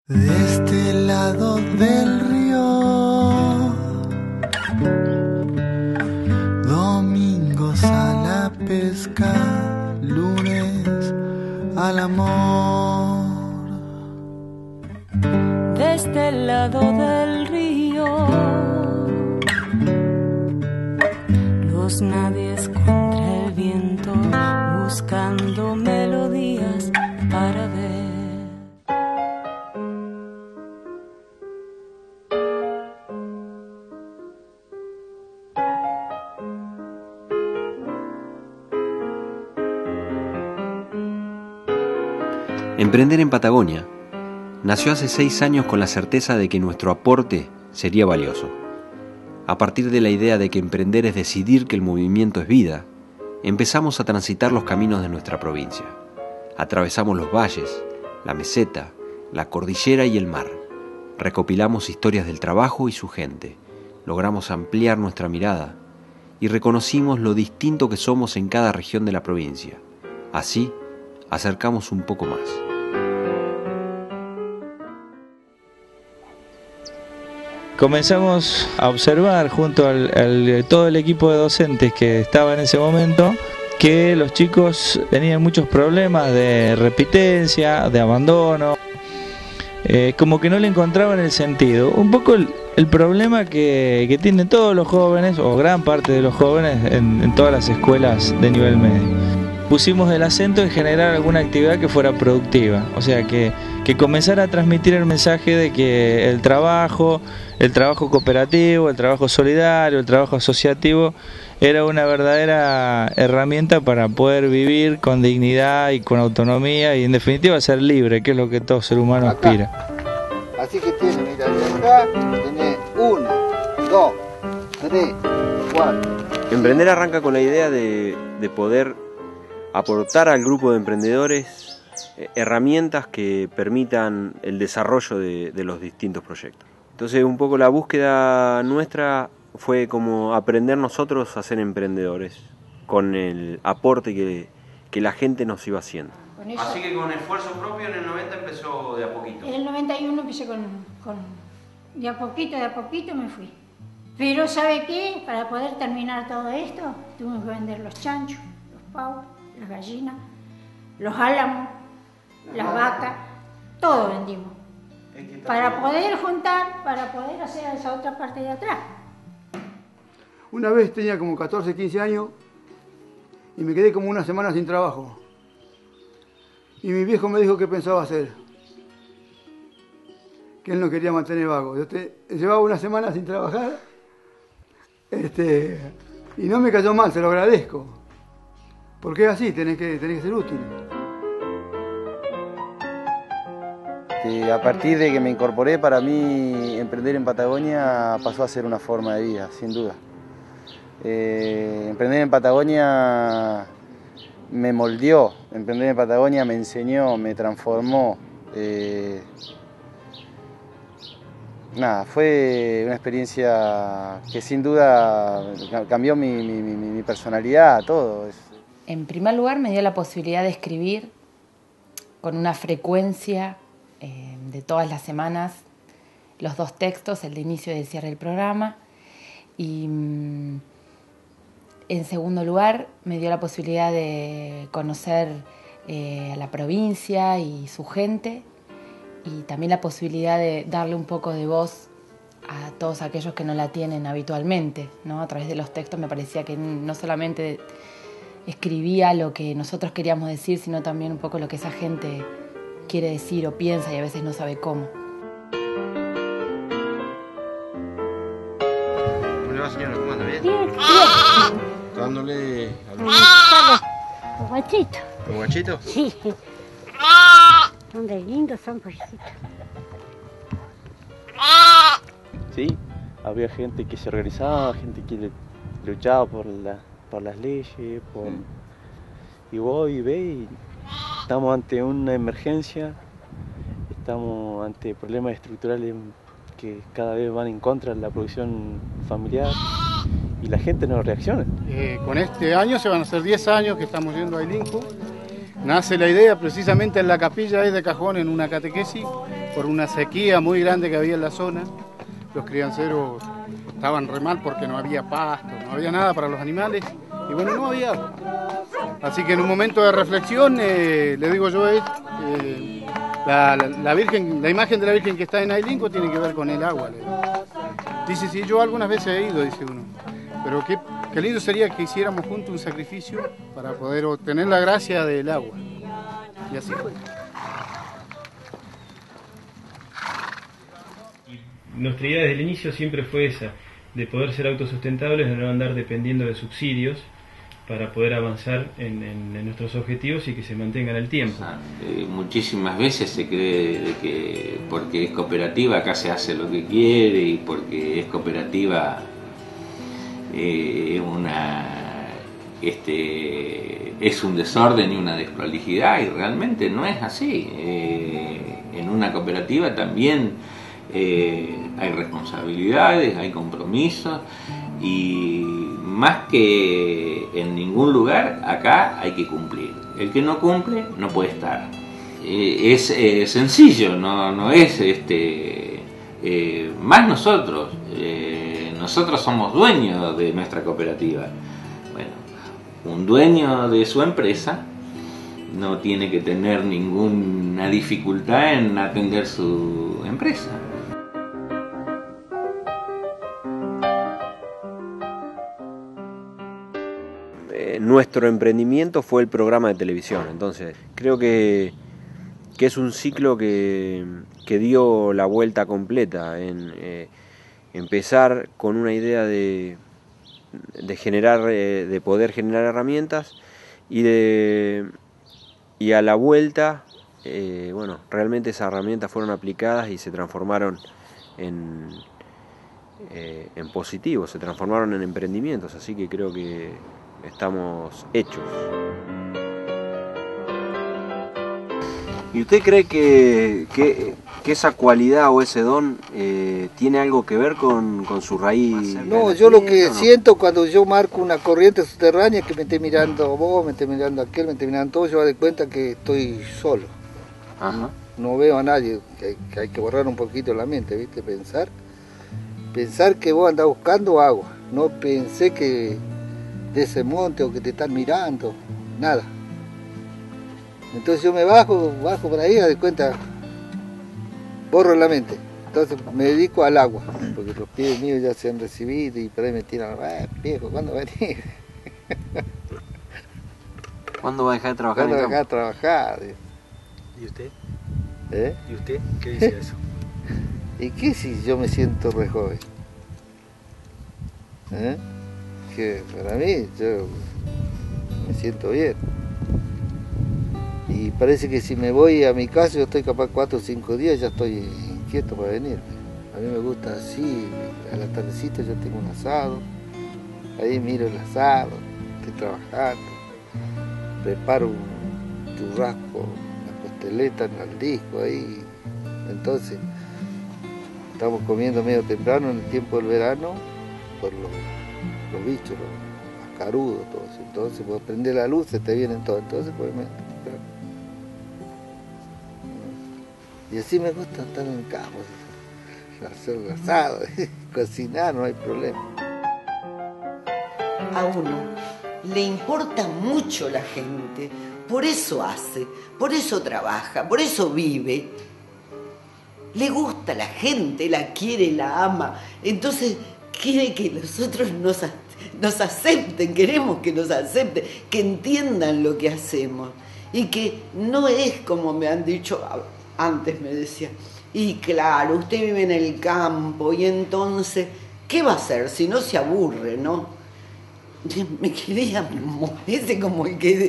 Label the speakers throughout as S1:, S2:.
S1: De este lado del río, domingos a la pesca, lunes al amor.
S2: De este lado del río, los nadies contra el viento, buscando melodías para ver.
S3: Emprender en Patagonia nació hace 6 años con la certeza de que nuestro aporte sería valioso. A partir de la idea de que emprender es decidir que el movimiento es vida, empezamos a transitar los caminos de nuestra provincia. Atravesamos los valles, la meseta, la cordillera y el mar. Recopilamos historias del trabajo y su gente. Logramos ampliar nuestra mirada y reconocimos lo distinto que somos en cada región de la provincia. Así, acercamos un poco más.
S4: Comenzamos a observar junto al todo el equipo de docentes que estaba en ese momento que los chicos tenían muchos problemas de repitencia, de abandono, como que no le encontraban el sentido. Un poco el problema que tienen todos los jóvenes, o gran parte de los jóvenes, en todas las escuelas de nivel medio. Pusimos el acento en generar alguna actividad que fuera productiva, o sea, que comenzara a transmitir el mensaje de que el trabajo cooperativo, el trabajo solidario, el trabajo asociativo era una verdadera herramienta para poder vivir con dignidad y con autonomía y en definitiva ser libre, que es lo que todo ser humano aspira.
S5: Así que tiene, mira, de acá tiene 1, 2, 3, 4.
S3: Emprender arranca con la idea de poder aportar al grupo de emprendedores herramientas que permitan el desarrollo de los distintos proyectos. Entonces un poco la búsqueda nuestra fue como aprender nosotros a ser emprendedores con el aporte que la gente nos iba haciendo. Así que con esfuerzo propio en el 90 empezó de a poquito.
S6: En el 91 empecé con de a poquito me fui. Pero ¿sabe qué? Para poder terminar todo esto, tuvimos que vender los chanchos, los pavos, las gallinas, los álamos, las vacas, todo vendimos. Para poder juntar, para poder hacer esa otra parte de atrás.
S7: Una vez tenía como 14, 15 años y me quedé como una semana sin trabajo. Y mi viejo me dijo qué pensaba hacer. Que él no quería mantener vago. Yo llevaba una semana sin trabajar y no me cayó mal, se lo agradezco. Porque es así, tenés que ser útil.
S5: A partir de que me incorporé, para mí emprender en Patagonia pasó a ser una forma de vida, sin duda. Emprender en Patagonia me moldeó, emprender en Patagonia me enseñó, me transformó. Fue una experiencia que sin duda cambió mi personalidad, todo.
S8: En primer lugar me dio la posibilidad de escribir con una frecuencia de todas las semanas los 2 textos, el de inicio y el cierre del programa. Y en segundo lugar me dio la posibilidad de conocer a la provincia y su gente, y también la posibilidad de darle un poco de voz a todos aquellos que no la tienen habitualmente, ¿no? A través de los textos me parecía que no solamente escribía lo que nosotros queríamos decir, sino también un poco lo que esa gente quiere decir o piensa y a veces no sabe cómo.
S3: ¿Cómo le va, señora? ¿Cómo anda? ¿Bien?
S6: Bien.
S3: Dándole
S6: Los guachitos.
S3: ¿Los guachitos?
S6: Sí. Son de lindos, son pollecitos.
S9: Sí, había gente que se organizaba, gente que luchaba por las leyes, y vos y ve, y estamos ante una emergencia, estamos ante problemas estructurales que cada vez van en contra de la producción familiar y la gente no reacciona.
S7: Con este año se van a hacer 10 años que estamos yendo a Ilinju. Nace la idea precisamente en la capilla de cajón, en una catequesis,
S10: por una sequía muy grande que había en la zona. Los crianceros estaban re mal porque no había pasto, no había nada para los animales y bueno, no había agua. Así que en un momento de reflexión, le digo yo, la Virgen, la imagen de la Virgen que está en Ailinco tiene que ver con el agua. Dice, sí, yo algunas veces he ido, dice uno, pero qué lindo sería que hiciéramos juntos un sacrificio para poder obtener la gracia del agua. Y así fue.
S11: Nuestra idea desde el inicio siempre fue esa, de poder ser autosustentables, de no andar dependiendo de subsidios para poder avanzar en nuestros objetivos y que se mantengan el tiempo.
S12: Muchísimas veces se cree de que porque es cooperativa acá se hace lo que quiere y porque es cooperativa es un desorden y una desprolijidad, y realmente no es así. En una cooperativa también hay responsabilidades, hay compromisos, y más que en ningún lugar acá hay que cumplir. El que no cumple no puede estar. Es sencillo, no es más nosotros. Nosotros somos dueños de nuestra cooperativa. Bueno, un dueño de su empresa no tiene que tener ninguna dificultad en atender su empresa.
S3: Nuestro emprendimiento fue el programa de televisión, entonces creo que es un ciclo que dio la vuelta completa en empezar con una idea de generar, de poder generar herramientas y a la vuelta, bueno, realmente esas herramientas fueron aplicadas y se transformaron en positivos, se transformaron en emprendimientos, así que creo que estamos hechos. ¿Y usted cree que esa cualidad o ese don tiene algo que ver con su raíz?
S13: No, yo lo que siento cuando yo marco una corriente subterránea es que me esté mirando vos, me esté mirando aquel, me esté mirando todo, yo me doy cuenta que estoy solo. Ajá. No veo a nadie, que hay que borrar un poquito la mente, ¿viste? Pensar que vos andás buscando agua, no pensé que de ese monte o que te están mirando, nada. Entonces yo me bajo por ahí, a de cuenta, borro la mente. Entonces me dedico al agua, porque los pibes míos ya se han recibido y por ahí me tiran, viejo, ¿cuándo va a venir?
S3: ¿Cuándo va a dejar de trabajar?
S13: ¿Cuándo va a dejar de trabajar?
S14: ¿Y usted?
S13: ¿Y
S14: usted qué dice eso?
S13: ¿Y qué si yo me siento re joven? Que para mí, yo me siento bien. Y parece que si me voy a mi casa, yo estoy capaz 4 o 5 días, ya estoy inquieto para venir. A mí me gusta así, a la tardecita yo tengo un asado, ahí miro el asado, estoy trabajando, preparo un churrasco, una costeleta en el disco ahí. Entonces, estamos comiendo medio temprano en el tiempo del verano, por los bichos, los mascarudos, todo eso. Entonces, pues prender la luz, se te vienen todos. Entonces, pues y así me gusta estar en el campo, hacer el asado, cocinar, no hay problema.
S15: A uno le importa mucho la gente, por eso hace, por eso trabaja, por eso vive. Le gusta la gente, la quiere, la ama, entonces quiere que nosotros nos acepten, queremos que nos acepten, que entiendan lo que hacemos y que no es como me han dicho, antes me decían, y claro, usted vive en el campo y entonces, ¿qué va a hacer si no se aburre, no? Me quería morirse como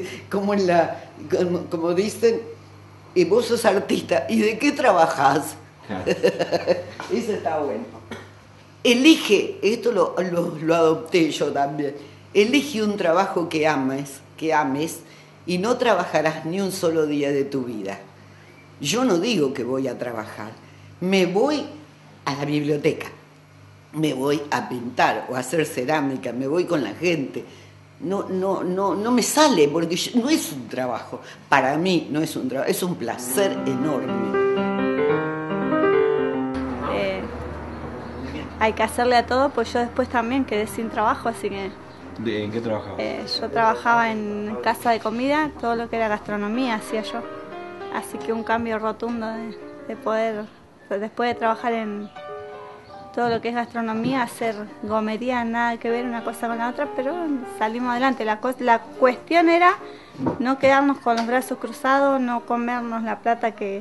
S15: dicen, y vos sos artista, ¿y de qué trabajás? Claro. Eso está bueno. Elige, esto lo adopté yo también, elige un trabajo que ames y no trabajarás ni un solo día de tu vida. Yo no digo que voy a trabajar, me voy a la biblioteca, me voy a pintar o a hacer cerámica, me voy con la gente. No me sale porque no es un trabajo, para mí no es un trabajo, es un placer enorme.
S16: hay que hacerle a todo, pues yo después también quedé sin trabajo, así que...
S3: ¿En qué trabajabas?
S16: Yo trabajaba en casa de comida, todo lo que era gastronomía hacía yo. Así que un cambio rotundo de poder, después de trabajar en todo lo que es gastronomía, hacer gomería, nada que ver una cosa con la otra, pero salimos adelante. La cuestión era no quedarnos con los brazos cruzados, no comernos la plata que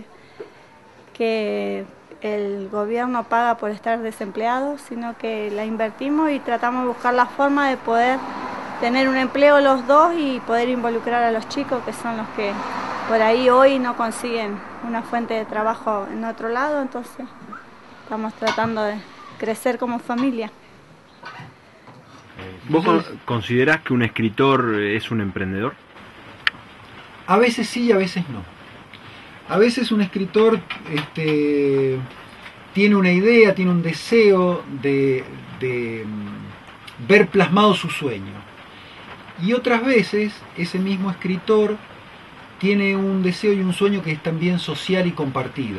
S16: el gobierno paga por estar desempleados, sino que la invertimos y tratamos de buscar la forma de poder tener un empleo los dos y poder involucrar a los chicos, que son los que por ahí hoy no consiguen una fuente de trabajo en otro lado, entonces estamos tratando de crecer como familia.
S3: ¿Vos considerás que un escritor es un emprendedor?
S17: A veces sí y a veces no. A veces un escritor tiene una idea, tiene un deseo de ver plasmado su sueño. Y otras veces ese mismo escritor tiene un deseo y un sueño que es también social y compartido.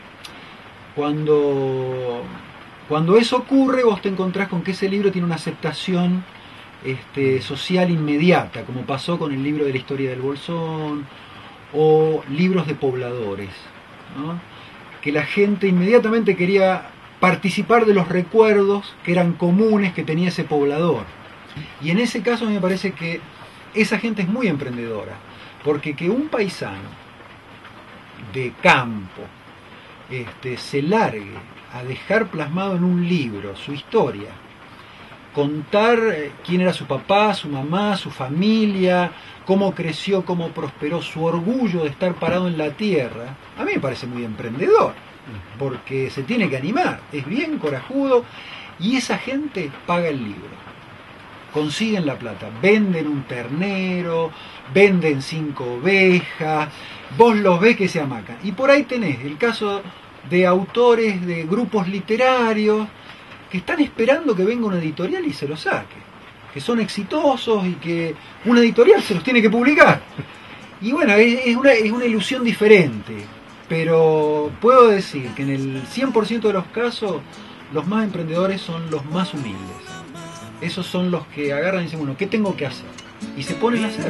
S17: Cuando eso ocurre, vos te encontrás con que ese libro tiene una aceptación social inmediata, como pasó con el libro de la historia del Bolsón o libros de pobladores, ¿no? Que la gente inmediatamente quería participar de los recuerdos que eran comunes que tenía ese poblador. Y en ese caso a mí me parece que esa gente es muy emprendedora, porque que un paisano de campo se largue a dejar plasmado en un libro su historia, contar quién era su papá, su mamá, su familia, cómo creció, cómo prosperó, su orgullo de estar parado en la tierra, a mí me parece muy emprendedor, porque se tiene que animar, es bien corajudo, y esa gente paga el libro, consiguen la plata, venden un ternero, venden 5 ovejas, vos los ves que se amacan, y por ahí tenés el caso de autores de grupos literarios que están esperando que venga una editorial y se los saque, que son exitosos y que una editorial se los tiene que publicar. Y bueno, es una ilusión diferente, pero puedo decir que en el 100% de los casos los más emprendedores son los más humildes. Esos son los que agarran y dicen, bueno, ¿qué tengo que hacer? Y se ponen a hacer.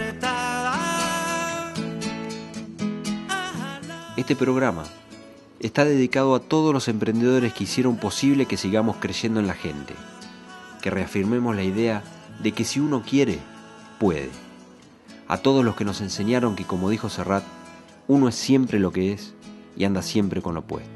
S3: Este programa está dedicado a todos los emprendedores que hicieron posible que sigamos creyendo en la gente, que reafirmemos la idea de que si uno quiere, puede. A todos los que nos enseñaron que, como dijo Serrat, uno es siempre lo que es y anda siempre con lo opuesto.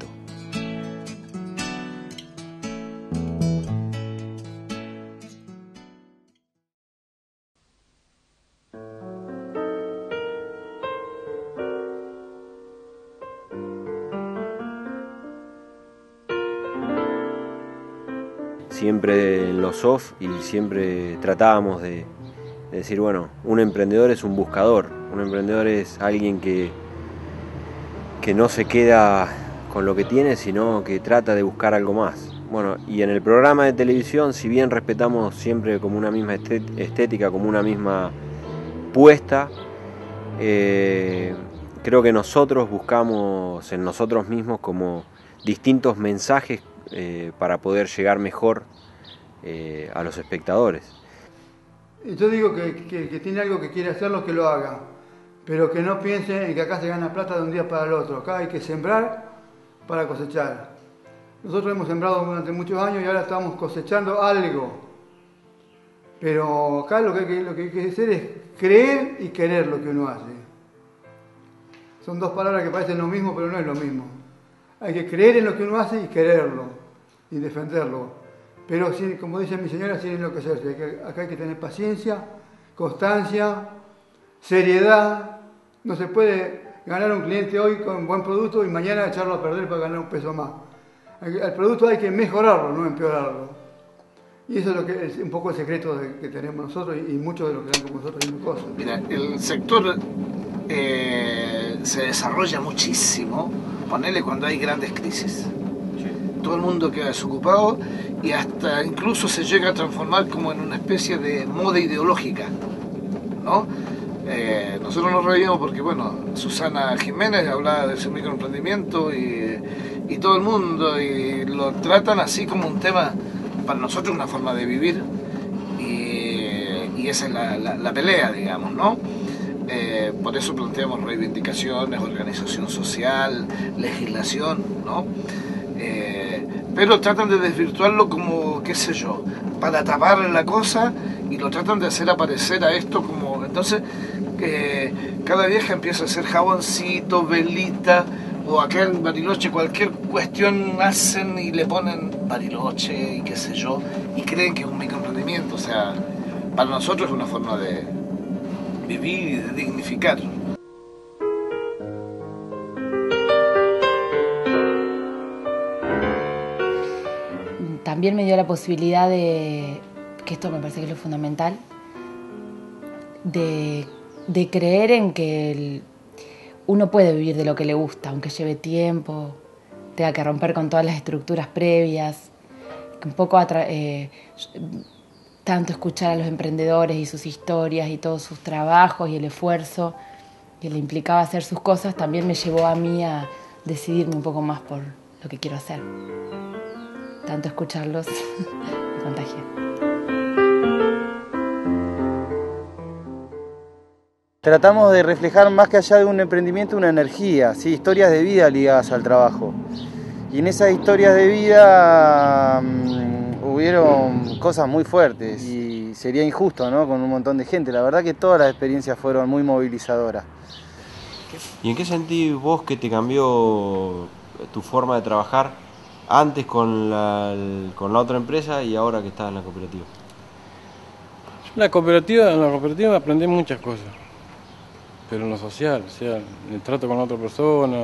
S3: Siempre en los off y siempre tratábamos de decir, bueno, un emprendedor es un buscador, un emprendedor es alguien que no se queda con lo que tiene, sino que trata de buscar algo más. Bueno, y en el programa de televisión, si bien respetamos siempre como una misma estética, como una misma puesta, creo que nosotros buscamos en nosotros mismos como distintos mensajes para poder llegar mejor a los espectadores.
S7: Yo digo que tiene algo que quiere hacerlo, que lo haga, pero que no piense en que acá se gana plata de un día para el otro. Acá hay que sembrar para cosechar. Nosotros hemos sembrado durante muchos años y ahora estamos cosechando algo, pero acá lo que hay que hacer es creer y querer lo que uno hace. Son dos palabras que parecen lo mismo, pero no es lo mismo. Hay que creer en lo que uno hace y quererlo y defenderlo. Pero como dice mi señora, sin enloquecerse. Acá hay que tener paciencia, constancia, seriedad. No se puede ganar un cliente hoy con buen producto y mañana echarlo a perder para ganar un peso más. El producto hay que mejorarlo, no empeorarlo. Y eso es lo que es un poco el secreto que tenemos nosotros y muchos de los que están con nosotros haciendo cosas.
S18: Mira, el sector se desarrolla muchísimo, ponele cuando hay grandes crisis. Todo el mundo queda desocupado y hasta incluso se llega a transformar como en una especie de moda ideológica, ¿no? Nosotros nos reímos porque, bueno, Susana Jiménez hablaba de su microemprendimiento y y todo el mundo, y lo tratan así como un tema, para nosotros una forma de vivir, y esa es la pelea, digamos, ¿no? Por eso planteamos reivindicaciones, organización social, legislación, ¿no? Pero tratan de desvirtuarlo como, qué sé yo, para tapar la cosa, y lo tratan de hacer aparecer a esto como... Entonces, cada vieja empieza a hacer jaboncito, velita, o aquel Bariloche, cualquier cuestión hacen y le ponen Bariloche y qué sé yo, y creen que es un microemprendimiento. O sea, para nosotros es una forma de vivir y de dignificar.
S8: También me dio la posibilidad de, que esto me parece que es lo fundamental, de creer en que uno puede vivir de lo que le gusta, aunque lleve tiempo, tenga que romper con todas las estructuras previas, un poco tanto escuchar a los emprendedores y sus historias y todos sus trabajos y el esfuerzo que le implicaba hacer sus cosas, también me llevó a mí a decidirme un poco más por lo que quiero hacer. Tanto escucharlos me contagia.
S5: Tratamos de reflejar más que allá de un emprendimiento una energía, ¿sí? Historias de vida ligadas al trabajo. Y en esas historias de vida hubieron cosas muy fuertes y sería injusto, ¿no? Con un montón de gente. La verdad que todas las experiencias fueron muy movilizadoras.
S3: ¿Y en qué sentís vos que te cambió tu forma de trabajar antes con la otra empresa y ahora que estás en la cooperativa?
S19: En la cooperativa aprendí muchas cosas, pero en lo social, o sea, en el trato con la otra persona,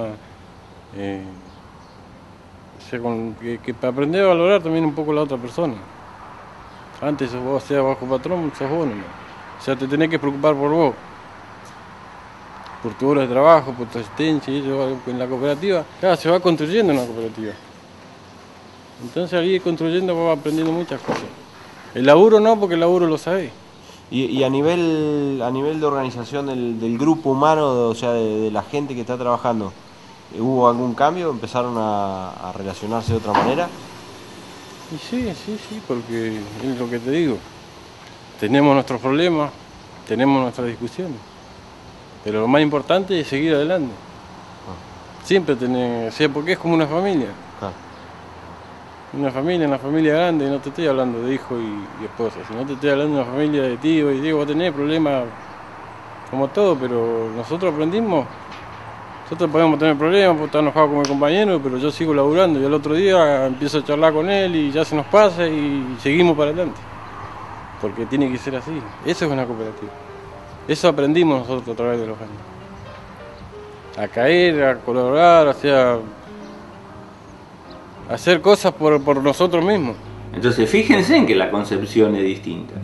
S19: o sea, que para aprender a valorar también un poco la otra persona. Antes vos seas bajo patrón, sos vos nomás. O sea, te tenés que preocupar por vos, por tu hora de trabajo, por tu asistencia, y eso en la cooperativa, claro, se va construyendo en la cooperativa. Entonces al ir construyendo vas aprendiendo muchas cosas. El laburo no, porque el laburo lo sabés.
S3: Y a nivel de organización del grupo humano, o sea, de la gente que está trabajando, ¿hubo algún cambio? ¿Empezaron a relacionarse de otra manera?
S19: Y sí, porque es lo que te digo. Tenemos nuestros problemas, tenemos nuestras discusiones, pero lo más importante es seguir adelante. Siempre tener, o sea, porque es como una familia. Una familia grande, no te estoy hablando de hijo y esposa, sino te estoy hablando de una familia de tío y digo, vos tenés problemas como todo, pero nosotros aprendimos, nosotros podemos tener problemas, puedo estar enojado con mi compañero, pero yo sigo laburando y al otro día empiezo a charlar con él y ya se nos pasa y seguimos para adelante, porque tiene que ser así. Eso es una cooperativa, eso aprendimos nosotros a través de los años, a caer, a colaborar, o sea, hacer cosas por nosotros mismos.
S12: Entonces fíjense en que la concepción es distinta.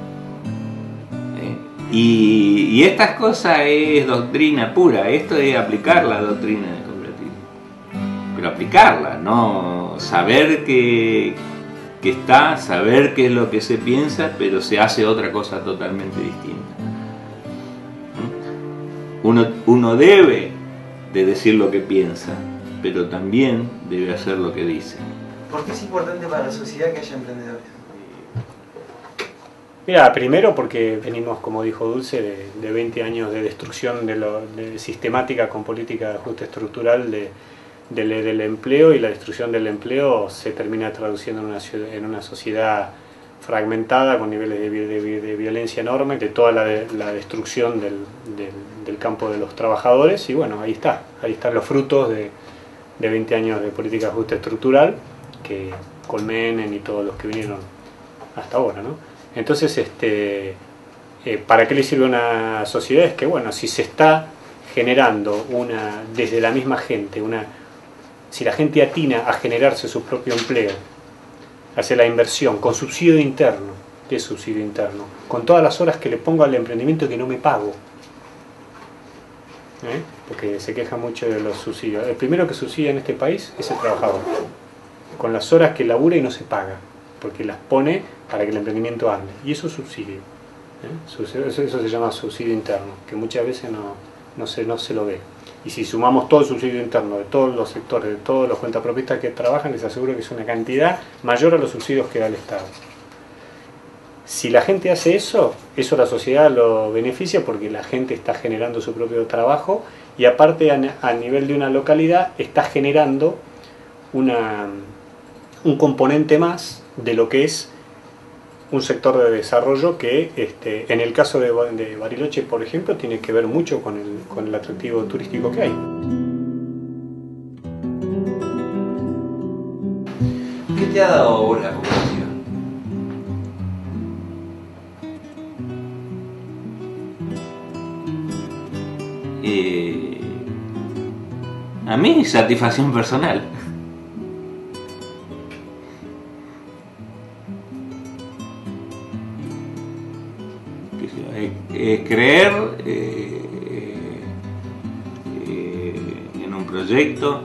S12: Y estas cosas es doctrina pura, esto es aplicar la doctrina de cooperativa. Pero aplicarla, no saber que está, saber qué es lo que se piensa, pero se hace otra cosa totalmente distinta. Uno debe de decir lo que piensa, pero también debe hacer lo que dice.
S20: ¿Por qué es importante para la sociedad que haya emprendedores?
S21: Mira, primero porque venimos, como dijo Dulce, de 20 años de destrucción de sistemática con política de ajuste estructural del empleo, y la destrucción del empleo se termina traduciendo en una sociedad fragmentada con niveles de violencia enorme, de toda la destrucción del campo de los trabajadores, y bueno, ahí están los frutos de 20 años de política de ajuste estructural, que Colmenen y todos los que vinieron hasta ahora, ¿no? Entonces, ¿para qué le sirve una sociedad? Es que, bueno, si se está generando desde la misma gente, si la gente atina a generarse su propio empleo, hace la inversión con subsidio interno, ¿qué es subsidio interno? Con todas las horas que le pongo al emprendimiento que no me pago. Porque se queja mucho de los subsidios. El primero que subsidia en este país es el trabajador, con las horas que labura y no se paga, porque las pone para que el emprendimiento ande, y eso es subsidio. Eso se llama subsidio interno, que muchas veces no se lo ve. Y si sumamos todo el subsidio interno de todos los sectores, de todos los cuentapropistas que trabajan, les aseguro que es una cantidad mayor a los subsidios que da el Estado. Si la gente hace eso a la sociedad lo beneficia porque la gente está generando su propio trabajo y aparte a nivel de una localidad está generando un componente más de lo que es un sector de desarrollo que en el caso de Bariloche, por ejemplo, tiene que ver mucho con el atractivo turístico que hay.
S3: ¿Qué te ha dado vos la cooperativa?
S12: A mí, satisfacción personal. Creer en un proyecto,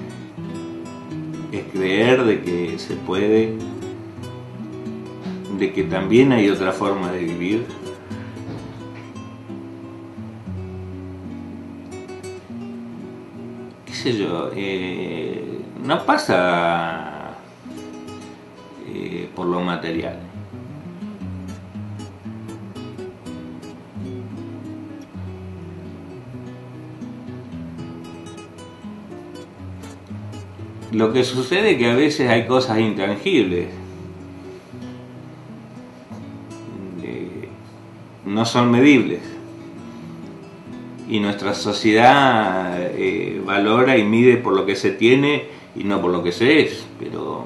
S12: es creer de que se puede, de que también hay otra forma de vivir. Qué sé yo, no pasa por lo material. Lo que sucede es que a veces hay cosas intangibles, no son medibles, y nuestra sociedad valora y mide por lo que se tiene y no por lo que se es, pero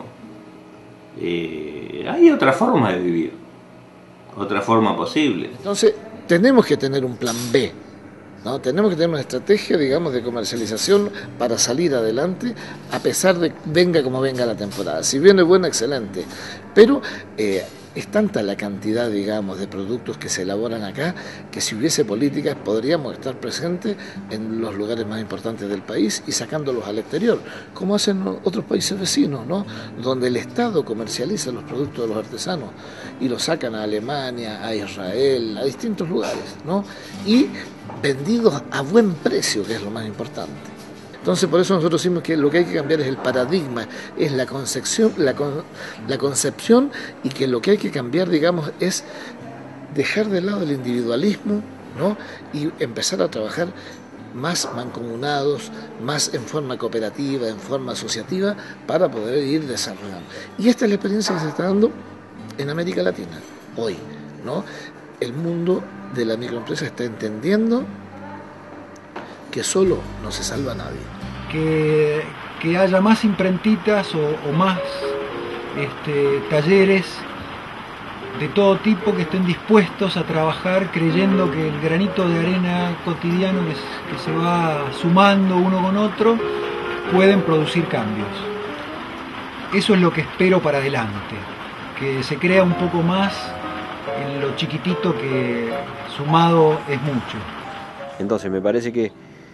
S12: hay otra forma de vivir, otra forma posible.
S18: Entonces tenemos que tener un plan B, ¿no? Tenemos que tener una estrategia, digamos, de comercialización para salir adelante, a pesar de venga como venga la temporada. Si viene buena, excelente, pero es tanta la cantidad, digamos, de productos que se elaboran acá, que si hubiese políticas podríamos estar presentes en los lugares más importantes del país y sacándolos al exterior, como hacen otros países vecinos, ¿no? Donde el Estado comercializa los productos de los artesanos y los sacan a Alemania, a Israel, a distintos lugares, ¿no? Y vendidos a buen precio, que es lo más importante. Entonces, por eso nosotros decimos que lo que hay que cambiar es el paradigma, es la concepción, la concepción, y que lo que hay que cambiar, digamos, es dejar de lado el individualismo, ¿no? Y empezar a trabajar más mancomunados, más en forma cooperativa, en forma asociativa, para poder ir desarrollando. Y esta es la experiencia que se está dando en América Latina hoy, ¿no? El mundo de la microempresa está entendiendo que solo no se salva a nadie.
S17: Que haya más imprentitas o más talleres de todo tipo que estén dispuestos a trabajar creyendo que el granito de arena cotidiano que se va sumando uno con otro pueden producir cambios. Eso es lo que espero para adelante, que se crea un poco más en lo chiquitito que sumado es mucho.
S3: Entonces me parece que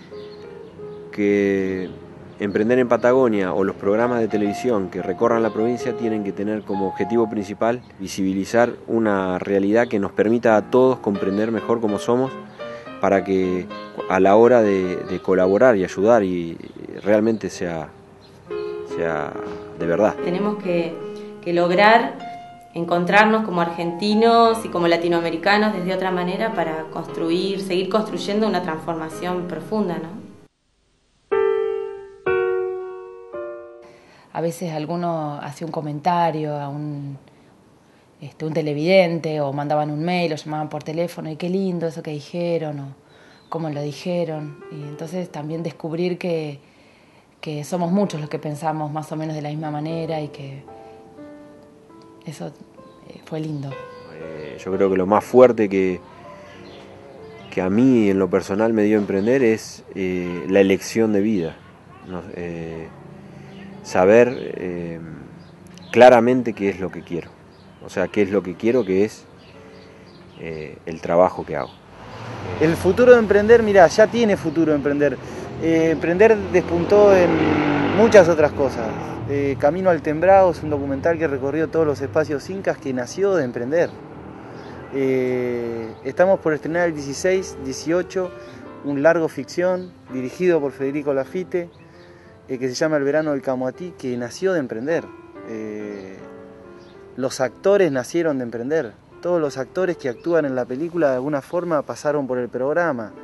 S3: Emprender en Patagonia o los programas de televisión que recorran la provincia tienen que tener como objetivo principal visibilizar una realidad que nos permita a todos comprender mejor cómo somos, para que a la hora de colaborar y ayudar y realmente sea de verdad.
S1: Tenemos que lograr encontrarnos como argentinos y como latinoamericanos desde otra manera para seguir construyendo una transformación profunda, ¿no?
S8: A veces alguno hacía un comentario a un televidente, o mandaban un mail o llamaban por teléfono, y qué lindo eso que dijeron o cómo lo dijeron. Y entonces también descubrir que somos muchos los que pensamos más o menos de la misma manera, y que eso fue lindo.
S3: Yo creo que lo más fuerte que a mí en lo personal me dio emprender es la elección de vida, ¿no? Saber claramente qué es lo que quiero, o sea, qué es lo que quiero, que es el trabajo que hago.
S5: El futuro de emprender, mira, ya tiene futuro emprender. Emprender despuntó en muchas otras cosas. Camino al Tembrado es un documental que recorrió todos los espacios incas, que nació de emprender. Estamos por estrenar el 16, 18, un largo ficción dirigido por Federico Lafite, que se llama El verano del Camoatí, que nació de emprender. Los actores nacieron de emprender. Todos los actores que actúan en la película de alguna forma pasaron por el programa.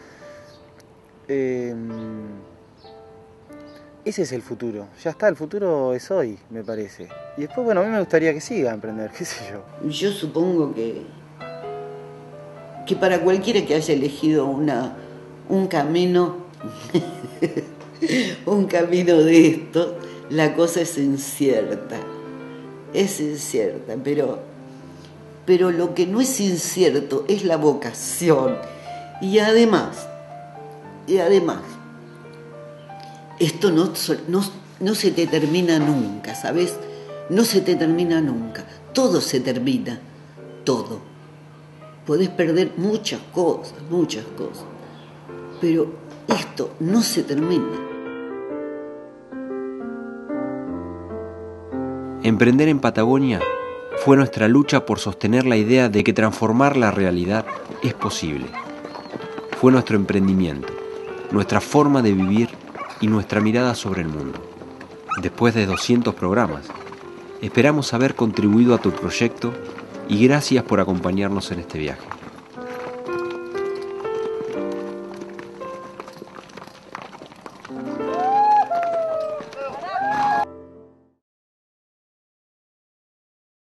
S5: Ese es el futuro, ya está, el futuro es hoy, me parece. Y después, bueno, a mí me gustaría que siga a emprender, qué sé yo.
S15: Yo supongo que para cualquiera que haya elegido un camino, un camino de estos, la cosa es incierta, pero lo que no es incierto es la vocación. Y además, esto no se te termina nunca, ¿sabes? No se te termina nunca. Todo se termina, todo. Podés perder muchas cosas, pero esto no se termina.
S3: Emprender en Patagonia fue nuestra lucha por sostener la idea de que transformar la realidad es posible. Fue nuestro emprendimiento, nuestra forma de vivir y nuestra mirada sobre el mundo. Después de 200 programas, esperamos haber contribuido a tu proyecto y gracias por acompañarnos en este viaje.